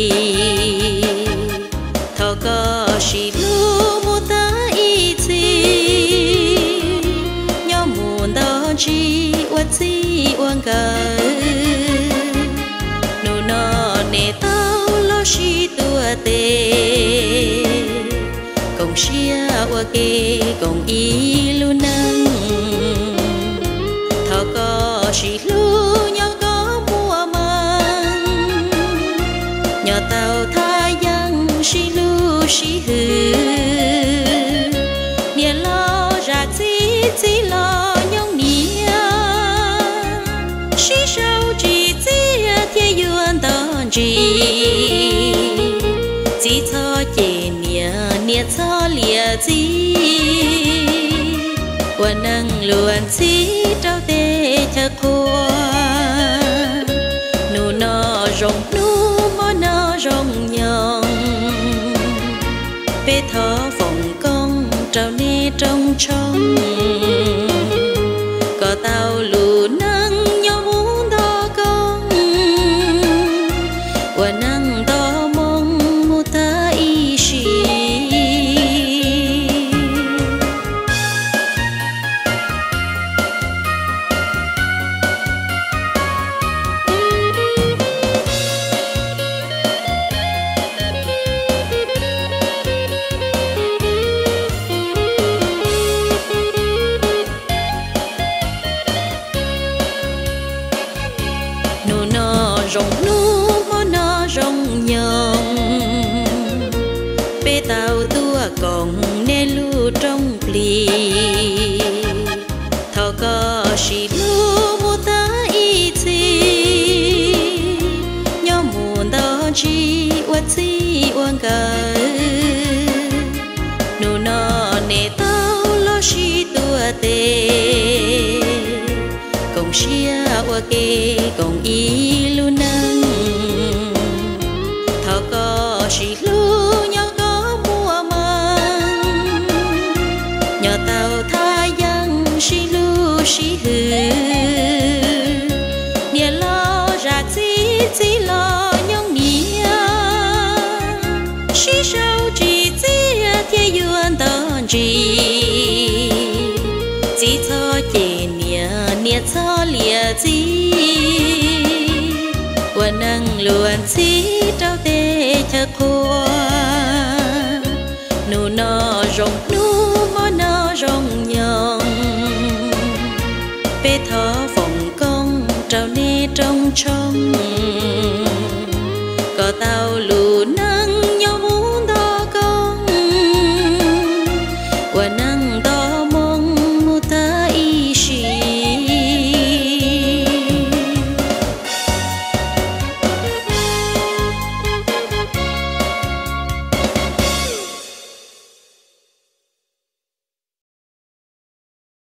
thọ có chỉ lu một ta ý gì nhau muốn đó chỉ uất gì uang cả nụ nọ nè tao lo chỉ tua tê công xia uất kê công ý lu nâng thọ có chỉ lu nhau có mua mang nhỏ tao tha yang chỉ lu chỉ hư nia lo ra chỉ lo nhung nia chỉ sao chỉ thiên yuan đón chỉ cho chị nia cho lia chỉ quan năng luôn chỉ trao tê cho cô nụ nọ rồng nụ mò nọ rồng nhong bê thọ phòng công trao nê trong trong có tao lù nâng nhau muốn đo công qua năng đo mong mu ta y shi rồng nu mò nó rồng nhong bê tàu tua còn nê lu trong pli thọ có chỉ lu một ta ý gì nhau muốn đó chỉ uất gì uang cả nụ nọ nè tao lo chỉ tua tê công xia uất kê công ý lu nâng thọ có chỉ lu nhau có mua mang nhỏ tao tha yang chỉ lu chỉ hư nia lo ra chỉ lo nhung nia chỉ sao chỉ thiên yuan đón chỉ cho chị nia cho lia chỉ quan năng luôn chỉ trao tê cho cô nụ nọ rồng nụ mò nọ rồng nhong bê thọ phòng công trao nê trong trong